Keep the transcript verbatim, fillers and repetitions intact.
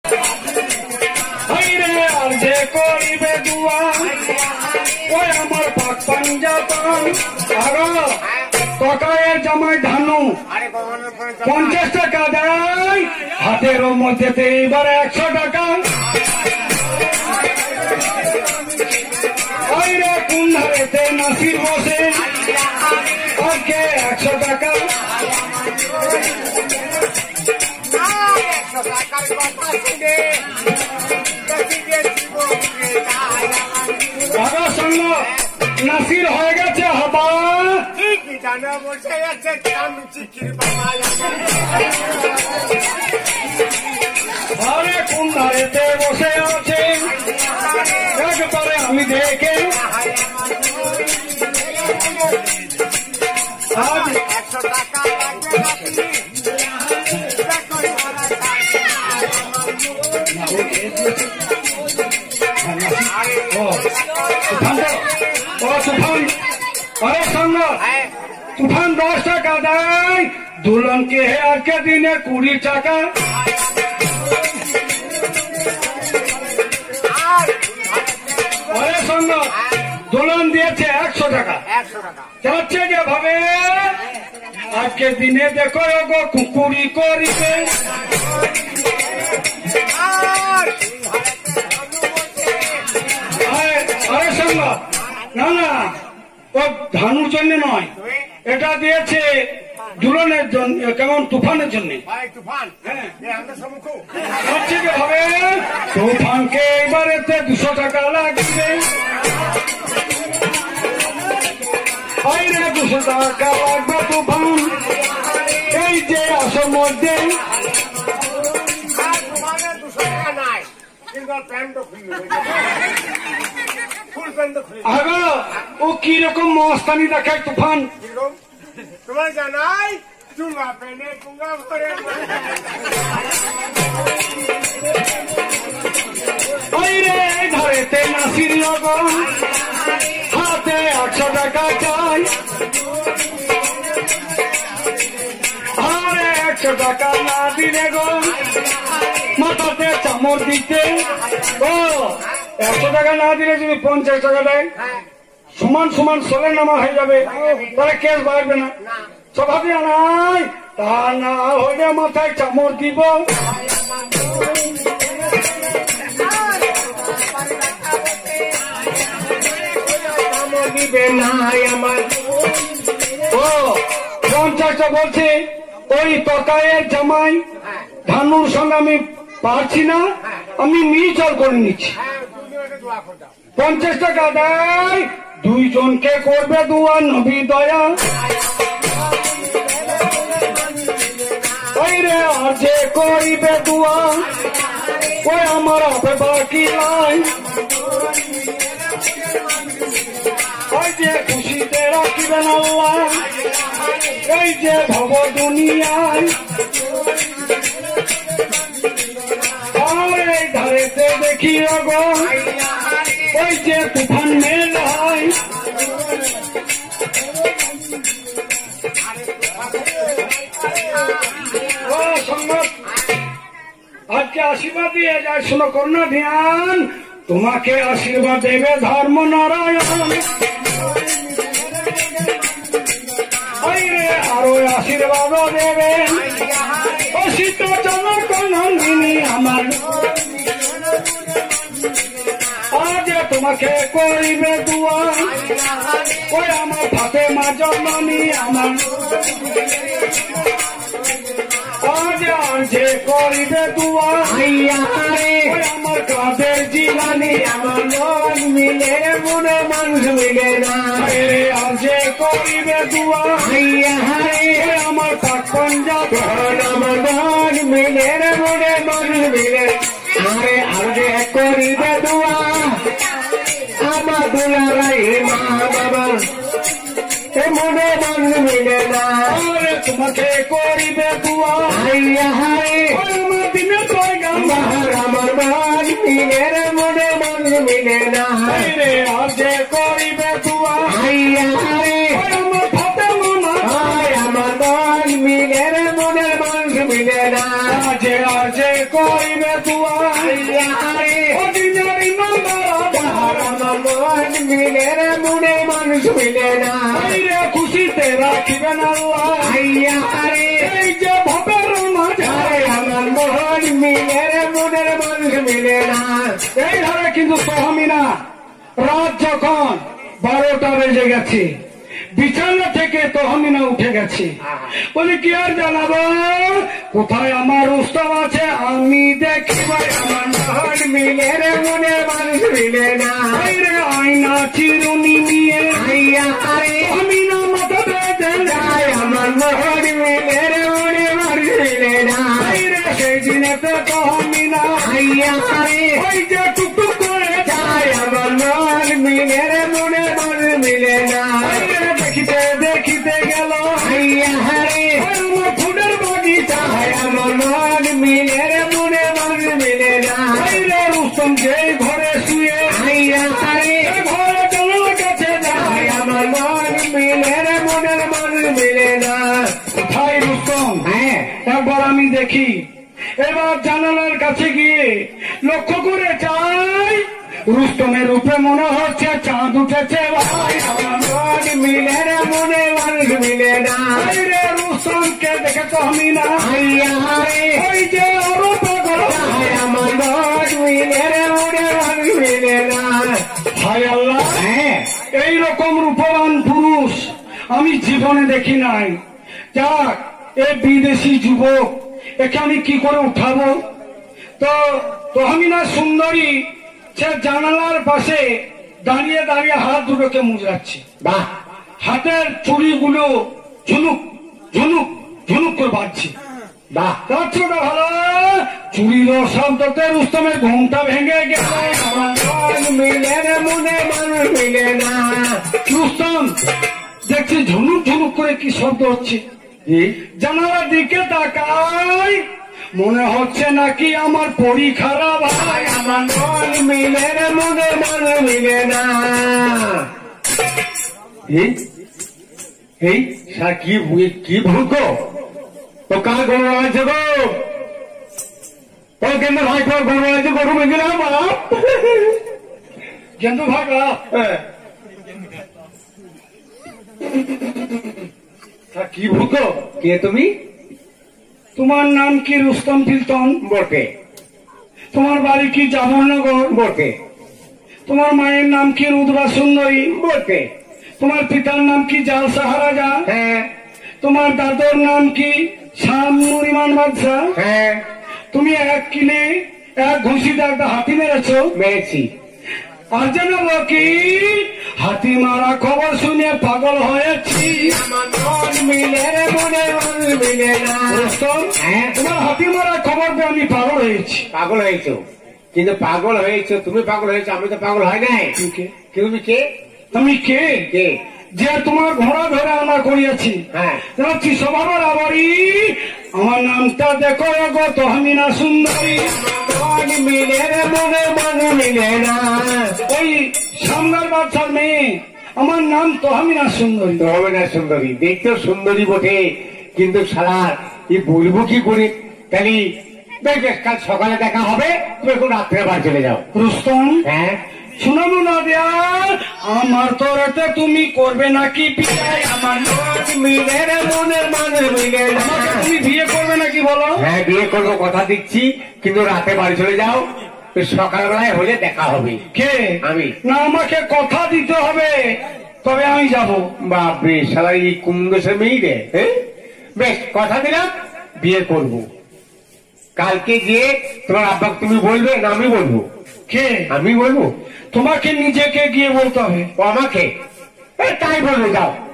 হাইরে আর যে করিবে দুয়া ওই আমার পাক পাঞ্জাতন আরো কাকায়ের জামাই ধানু পঞ্চাশ টাকা দেয় হাতের মধ্যে এইবার একশো টাকা হাইরে কোন ধারেতে নাসির বসে আজকে একশো টাকা নাসির হয়ে গেছে হাবা আরে কোন ধারেতে বসে আছে একবারে আমি দেখে আজ একশো টাকা তুফান দশ টাকা দেয় দুলনকে আজকে দিনে কুড়ি টাকা আরে সঙ্গ দুলন দিয়েছে একশো টাকা যাচ্ছে যেভাবে আজকে দিনে দেখো গো কুকুরি করিবে আরে সঙ্গ না না ও ধানুর জন্য নয় এটা দিয়েছে দুলনের জন্য কেমন তুফানের জন্য ভাবে তুফানকে এবারেতে দুশো টাকা লাগবে দুশো টাকা লাগবে তুফান এই যে আসর মধ্যে আগা ও কিরকম মস্তানি দেখায় তুফান তোমার জানাই চুঙ্গা পেনে চুঙ্গা ভরে ধরেতে নাসির লগন হাতে একশো টাকা চাই আরে একশো টাকা না দিলে গো মাথাতে চামড় দিতে ও একশো টাকা না দিলে যদি পঞ্চাশ টাকা দেয় সমান সমান সোলের নামা হয়ে যাবে তাহলে কেস বাড়বে না স্বভাবে নাই তা না হলে মাথায় চামড় দিব দিবে নাই আমার ও পঞ্চাশটা বলছে ওই তকায়ের জামাই ধানুর সঙ্গে আমি পারছি না আমি মিউচুয়াল করে নিচ্ছি পঞ্চাশ টাকা দেয় দুইজনকে করবে দুয়া নবী দয়া ওই রে আর যে করিবে দুয়া ওই আমার হবে বাকি নাই ওই যে খুশিতে রাখিবেন আল্লাহ এই যে ভব দুনিয়ায় আর এই ধারেতে দেখি গো ওই যে তুফান মেল হয় আজকে আশীর্বাদ দিয়ে যায় শোনো করোনা ধ্যান তোমাকে আশীর্বাদ দেবে ধর্ম নারায়ণ আরো আশীর্বাদ দেবেন অসিত জনক নন্দিনী আমার আজ তোমাকে করিবে দুয়া ওই আমার ফাতেমা জননী আমার আজ যে করিবে দুয়া আমার কাদের জীবনী আমার মন মিলে মনে মানুষ মিলে না আর যে করিবে দুয়া আমার পাক পঞ্জাব আমার মন মিলে মনে মানুষ মিলে আরে আর যে করিবে দুয়া আমার দুলারাই মা বাবা মনে মানুষ মিলে না তোমাকে করিবে দুয়া আমার দিনে আমার মান মিলে রে মনে মানুষ মিলে না রে আর যে করিবে দুয়া আমার ফাতে মনা আমার মান মিলে রে মনে মানুষ মিলে না যে আর যে করিবে দিনের মন মিলে রে মনে মানুষ মিলে না রে খুশিতে রাখিবেন আল্লাহ এই যে ভবের মাঝারে আমার মন মিলে রে মনের মানুষ মিলে না এই ধারে কিন্তু তহমি না। রাত যখন বারোটা বেজে গেছে, বিছানা থেকে তহমিনা উঠে গেছে, বলি কি আর জানাবো কোথায় আমার রুস্তম আছে আমি দেখি ভাই আমার মন মিলে রে মনের মানুষ মিলে না রে আয়না চিরুনি নিয়ে আমি না মাথা বেঁধে যায় আমার মন মিলে রে মনের মানুষ মিলে না রে সেই দিনেতে তহমিনা ওই যে টুকটুক করে যায় আমার মন মিলে রে মনের মানুষ মিলে না দেখিতে দেখিতে গেল আমার ফুলের বাগিচা আমার মন মিলে রে মনের মানুষ মিলে না রে রুস্তম যেই ঘরে শুয়ে ঘরে জলের কাছে যায় আমার মন মিলে রে মনের মানুষ মিলে না ভাই রুস্তম হ্যাঁ একবার আমি দেখি, এবার জানালার কাছে গিয়ে লক্ষ্য করে চাই রুস্তমের উপরে মনে হচ্ছে চাঁদ উঠেছে ভাই আমার মন মিলে রে মনের মানুষ মিলে না রে রুস্তমকে দেখে তো আমি না ওই যে আরো পাগল আমার মন মিলে রে মনের মানুষ মিলে না ভাই আল্লাহ হ্যাঁ এইরকম রূপবান পুরুষ আমি জীবনে দেখি নাই। যাক, এ বিদেশি যুবক, একে আমি কি করে উঠাবো? তো তহমিনা সুন্দরী সে জানালার পাশে দাঁড়িয়ে দাঁড়িয়ে হাত দুটোকে মুজরাচ্ছে, বাহ হাতের চুড়িগুলো ঝুনুক ঝুনুক ঝুনুক করে বাজছে। বাহ রাত্রটা ভালো, চুরির শব্দতে রুস্তমের ঘুমটা ভেঙে গেল। আমার মন মিলে রে মনের মানুষ মিলে না রুস্তম দেখছি ঝুনুক ঝুনুক করে কি শব্দ হচ্ছে, জানালার দিকে তাকাই, মনে হচ্ছে নাকি আমার পরি খারাপ হয়। আমার মন মিলে রে মনের মানুষ মিলে না এই এই স্যার কি কি ভূত তো কার গরু আছে গো ও কেন্দ্র ভাই তোর গরু আছে গরু মেঘে না বাপ গেন্দু ভাগা কি ভূত কে তুমি তোমার নাম কি? রুস্তম তিলতন বটে তোমার বাড়ি কি জামনগর বটে তোমার মায়ের নাম কি? রুদ্রা সুন্দরী বটে তোমার পিতার নাম কি? জাল সাহারাজা হ্যাঁ তোমার দাদর নাম কি? শাম নুরিমান বাদশাহ হ্যাঁ তুমি এক কিলে এক ঘুষিতে একটা হাতি মেরেছ। মেরেছি আর জানাবো কি হাতি মারা খবর শুনে পাগল হয়েছি। আমার মন মিলে রে মনের মানুষ মিলে না রুস্তম, হ্যাঁ তোমার হাতি মারা খবর পেয়ে আমি পাগল হয়েছি। পাগল হয়েছো কিন্তু পাগল হয়েছো তুমি পাগল হয়েছো আমি তো পাগল হয় নাই তুমি কে? তুমি কে তুমি কে? কে যে তোমার ঘোড়া ধরে আনা করিয়াছি, হ্যাঁ যাচ্ছি স্বভাবের আবারই আমার নামটা দেখো গো তহমিনা সুন্দরী। মন মিলে রে মনের মানুষ মিলে না ওই সামনার বাচ্চার মেয়ে, আমার নাম তহমিনা সুন্দরী। তো হবে না সুন্দরী, দেখতেও সুন্দরী বটে কিন্তু সারা এই বলবো কি করে তাহলে বেশ বেশ কাল সকালে দেখা হবে তুমি এখন রাত্রে বাড়ি চলে যাও রুস্তম, হ্যাঁ শুনাবো না দেয়া আমার তোরাতে তুমি করবে নাকি বিয়ে? আমার মন মিলে রে মনের মানুষ মিলে না আমাকে তুমি বিয়ে করবে নাকি বলো? হ্যাঁ বিয়ে করবো কথা দিচ্ছি কিন্তু রাতে বাড়ি চলে যাও তো সকালবেলায় হলে দেখা হবে কে? আমি। না, আমাকে কথা দিতে হবে তবে আমি যাব। বাপরে সারা এই কুমদেশের মেয়ে রে হ্যাঁ? বেশ কথা দিলাম বিয়ে করব কালকে গিয়ে তোমার আব্বাকে তুমি বলবে না আমি বলবো কে? আমি বলবো তোমাকে নিজেকে গিয়ে বলতে হবে। ও আমাকে এ, তাই বলবে যাও